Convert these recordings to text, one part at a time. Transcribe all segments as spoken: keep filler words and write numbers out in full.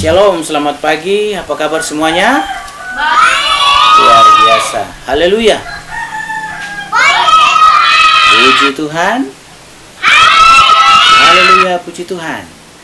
Shalom, selamat pagi. Apa kabar semuanya? Baik. Luar biasa. Haleluya. Puji Tuhan. Haleluya, puji Tuhan.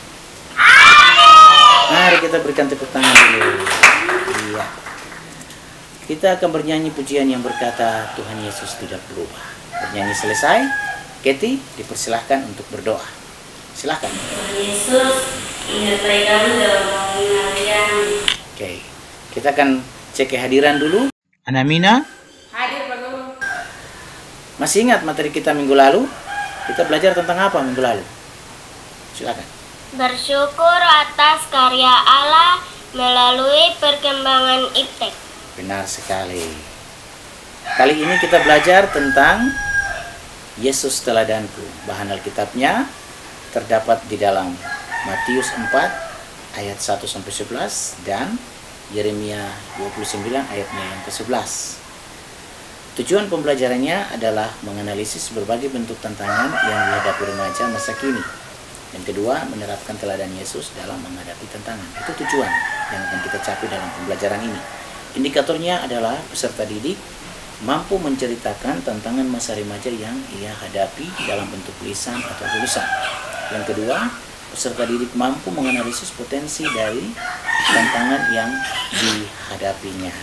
Mari kita berikan tepuk tangan dulu. Iya. Kita akan bernyanyi pujian yang berkata Tuhan Yesus tidak berubah. Bernyanyi selesai, Katie dipersilahkan untuk berdoa. Silahkan. Tuhan Yesus, menyertai kami dalam mengenalian. Oke, kita akan cek kehadiran dulu. Anamina, Hadir Pak Guru. masih ingat materi kita minggu lalu? Kita belajar tentang apa minggu lalu? Silakan. Bersyukur atas karya Allah melalui perkembangan iptek. Benar sekali. Kali ini kita belajar tentang Yesus teladanku. Bahan Alkitabnya terdapat di dalam Matius empat ayat satu sampai sebelas dan Yeremia dua puluh sembilan ayatnya yang ke sebelas. Tujuan pembelajarannya adalah menganalisis berbagai bentuk tantangan yang dihadapi remaja masa kini. Yang kedua, menerapkan teladan Yesus dalam menghadapi tantangan. Itu tujuan yang akan kita capai dalam pembelajaran ini. Indikatornya adalah peserta didik mampu menceritakan tantangan masa remaja yang ia hadapi dalam bentuk lisan atau tulisan. Yang kedua, peserta didik mampu menganalisis potensi dari tantangan yang dihadapinya.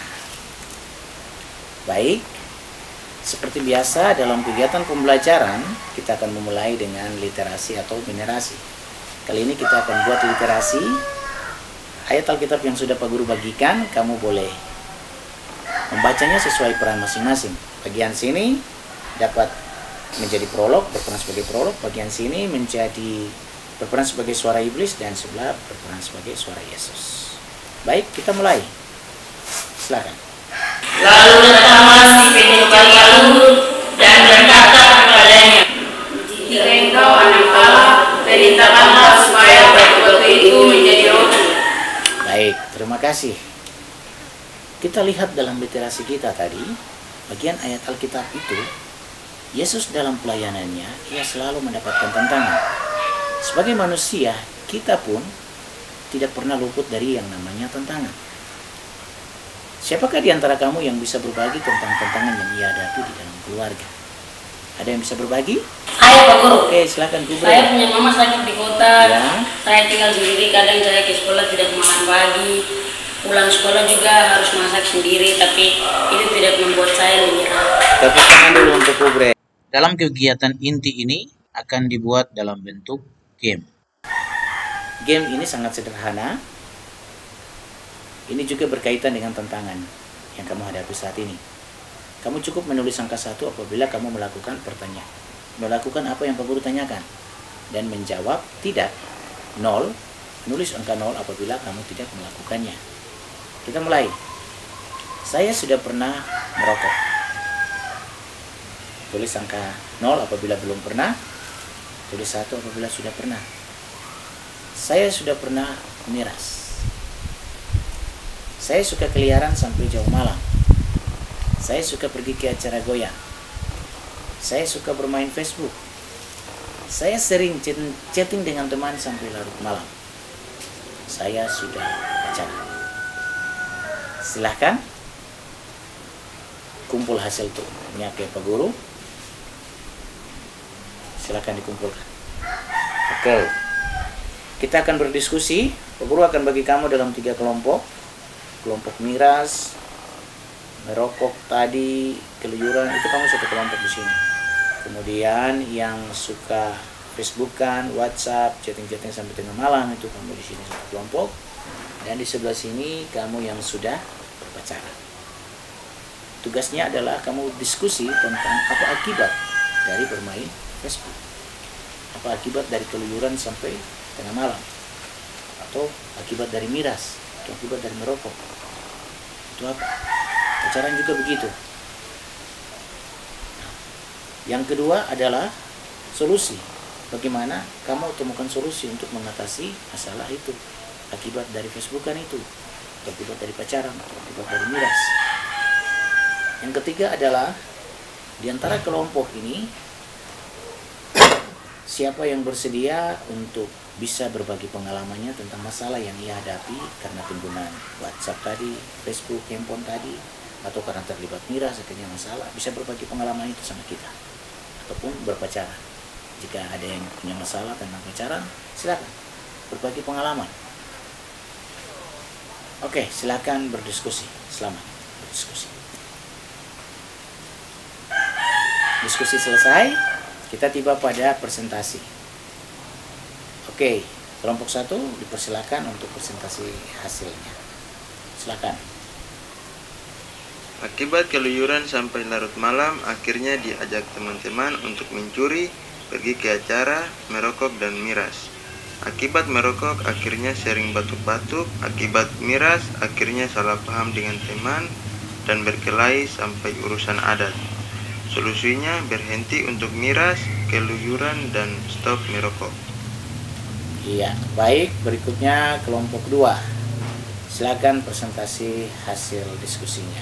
Baik, seperti biasa dalam kegiatan pembelajaran, kita akan memulai dengan literasi atau minerasi. Kali ini kita akan buat literasi. Ayat Alkitab yang sudah Pak Guru bagikan, kamu boleh membacanya sesuai peran masing-masing. Bagian sini dapat menjadi prolog, berperan sebagai prolog. Bagian sini menjadi berperan sebagai suara iblis dan sebelah berperan sebagai suara Yesus. Baik, kita mulai. Silakan. Lalu datanglah si penjual lalu dan berkata kepadanya, jika engkau anak Allah, perintahkanlah supaya batu-batu itu menjadi roti. Baik, terima kasih. Kita lihat dalam literasi kita tadi, bagian ayat Alkitab itu, Yesus dalam pelayanannya, ia selalu mendapatkan tantangan. Sebagai manusia, kita pun tidak pernah luput dari yang namanya tantangan. Siapakah di antara kamu yang bisa berbagi tentang tantangan yang ia hadapi di dalam keluarga? Ada yang bisa berbagi? Ayo Pak Guru. Oke, silakan Kubre. Saya punya mama sakit di kota. Ya. Saya tinggal sendiri. Kadang saya ke sekolah tidak makan pagi. Pulang sekolah juga harus masak sendiri. Tapi itu tidak membuat saya menyerah. Tepuk tangan dulu untuk Kubre. Dalam kegiatan inti ini akan dibuat dalam bentuk game. Game ini sangat sederhana. Ini juga berkaitan dengan tantangan yang kamu hadapi saat ini. Kamu cukup menulis angka satu apabila kamu melakukan pertanyaan. Melakukan apa yang Pak Guru tanyakan. Dan menjawab tidak, nol. Menulis angka nol apabila kamu tidak melakukannya. Kita mulai. Saya sudah pernah merokok. Tulis angka nol apabila belum pernah. Tulis satu apabila sudah pernah. Saya sudah pernah miras. Saya suka keliaran sampai jauh malam. Saya suka pergi ke acara goyang. Saya suka bermain Facebook. Saya sering chatting dengan teman sampai larut malam. Saya sudah pacaran. Silahkan kumpul hasil tuhnya ke Pak Guru. Silahkan dikumpulkan. Oke. Kita akan berdiskusi. Pak Guru akan bagi kamu dalam tiga kelompok. Kelompok miras, merokok tadi, keluyuran, itu kamu satu kelompok di sini. Kemudian yang suka Facebookan, WhatsApp, chatting-chatting sampai tengah malam, itu kamu di sini satu kelompok. Dan di sebelah sini kamu yang sudah berpacaran. Tugasnya adalah kamu diskusi tentang apa akibat dari bermain Facebook. Apa akibat dari keluyuran sampai tengah malam. Atau akibat dari miras, atau akibat dari merokok. Itu apa? Pacaran juga begitu. Yang kedua adalah solusi. Bagaimana kamu temukan solusi untuk mengatasi masalah itu. Akibat dari Facebookan itu. Akibat dari pacaran. Akibat dari miras. Yang ketiga adalah di antara kelompok ini siapa yang bersedia untuk bisa berbagi pengalamannya tentang masalah yang ia hadapi karena penggunaan WhatsApp tadi, Facebook, handphone tadi, atau karena terlibat miras, akhirnya masalah, bisa berbagi pengalaman itu sama kita. Ataupun berpacaran. Jika ada yang punya masalah tentang pacaran, silakan berbagi pengalaman. Oke, silakan berdiskusi. Selamat berdiskusi. Diskusi selesai, kita tiba pada presentasi. Oke, kelompok satu dipersilakan untuk presentasi hasilnya. Silakan. Akibat keluyuran sampai larut malam, akhirnya diajak teman-teman untuk mencuri, pergi ke acara, merokok dan miras. Akibat merokok, akhirnya sering batuk-batuk. Akibat miras, akhirnya salah paham dengan teman dan berkelahi sampai urusan adat. Solusinya berhenti untuk miras, keluyuran, dan stop merokok. Iya, baik. Berikutnya kelompok dua. Silakan presentasi hasil diskusinya.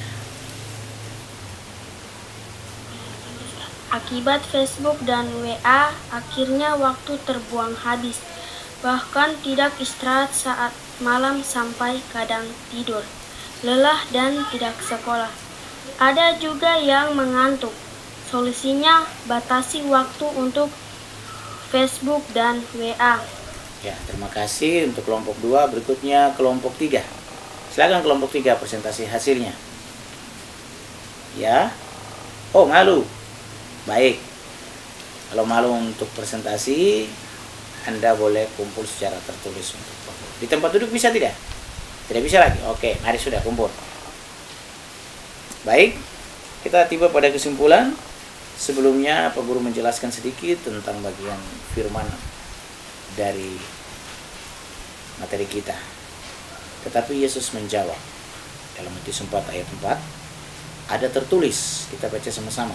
Akibat Facebook dan W A, akhirnya waktu terbuang habis. Bahkan tidak istirahat saat malam sampai kadang tidur, lelah dan tidak sekolah. Ada juga yang mengantuk. Solusinya batasi waktu untuk Facebook dan W A. Ya, terima kasih untuk kelompok dua. Berikutnya kelompok tiga. Silakan kelompok tiga presentasi hasilnya. Ya. Oh, malu. Baik. Kalau malu untuk presentasi, Anda boleh kumpul secara tertulis untuk kumpul. Di tempat duduk bisa tidak? Tidak bisa lagi. Oke, mari sudah kumpul. Baik, kita tiba pada kesimpulan. Sebelumnya Pak Guru menjelaskan sedikit tentang bagian firman dari materi kita. Tetapi Yesus menjawab dalam Matius empat ayat empat, ada tertulis, kita baca sama-sama.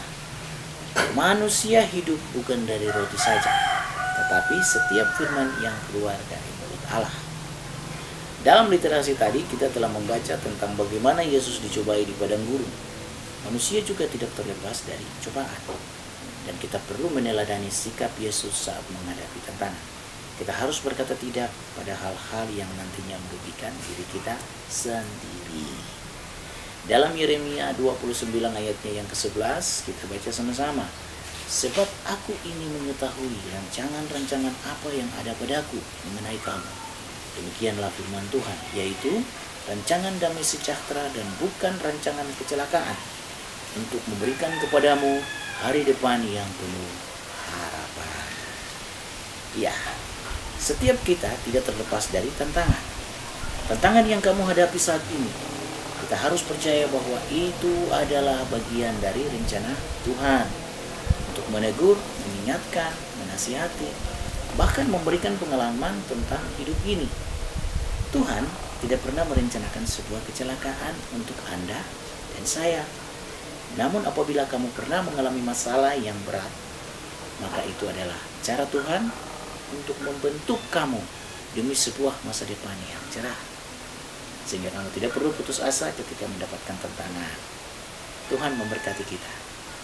Manusia hidup bukan dari roti saja, tetapi setiap firman yang keluar dari mulut Allah. Dalam literasi tadi kita telah membaca tentang bagaimana Yesus dicobai di padang gurun. Manusia juga tidak terlepas dari cobaan. Dan kita perlu meneladani sikap Yesus saat menghadapi tantangan. Kita harus berkata tidak pada hal-hal yang nantinya merugikan diri kita sendiri. Dalam Yeremia dua puluh sembilan ayatnya yang kesebelas, kita baca sama-sama. Sebab aku ini mengetahui rancangan-rancangan apa yang ada padaku mengenai kamu. Demikianlah firman Tuhan, yaitu rancangan damai sejahtera dan bukan rancangan kecelakaan, untuk memberikan kepadamu hari depan yang penuh harapan. Ya, setiap kita tidak terlepas dari tantangan. Tantangan yang kamu hadapi saat ini, kita harus percaya bahwa itu adalah bagian dari rencana Tuhan untuk menegur, mengingatkan, menasihati, bahkan memberikan pengalaman tentang hidup ini. Tuhan tidak pernah merencanakan sebuah kecelakaan untuk Anda dan saya. Namun apabila kamu pernah mengalami masalah yang berat, maka itu adalah cara Tuhan untuk membentuk kamu demi sebuah masa depan yang cerah. Sehingga kamu tidak perlu putus asa ketika mendapatkan tantangan. Tuhan memberkati kita.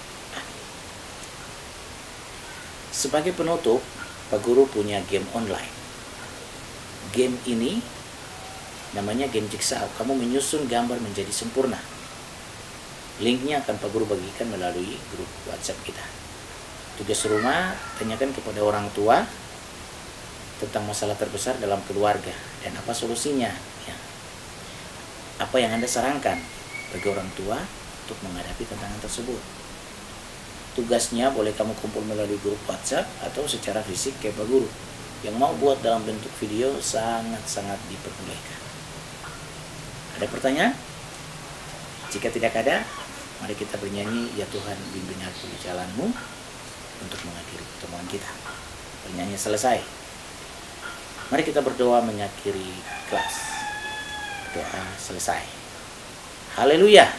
Sebagai penutup, Pak Guru punya game online. Game ini namanya game Jigsaw. Kamu menyusun gambar menjadi sempurna. Linknya akan Pak Guru bagikan melalui grup WhatsApp kita. Tugas rumah, tanyakan kepada orang tua tentang masalah terbesar dalam keluarga dan apa solusinya. Ya. Apa yang Anda sarankan bagi orang tua untuk menghadapi tantangan tersebut. Tugasnya boleh kamu kumpul melalui grup WhatsApp atau secara fisik ke Pak Guru. Yang mau buat dalam bentuk video sangat-sangat diperbolehkan. Ada pertanyaan? Jika tidak ada, mari kita bernyanyi, ya Tuhan bimbing aku di jalanmu, untuk mengakhiri pertemuan kita. Bernyanyi selesai. Mari kita berdoa mengakhiri kelas. Doa selesai. Haleluya.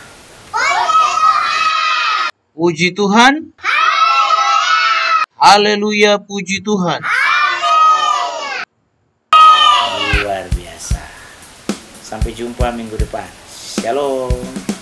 Puji Tuhan. Haleluya, puji Tuhan. Luar biasa. Sampai jumpa minggu depan. Shalom.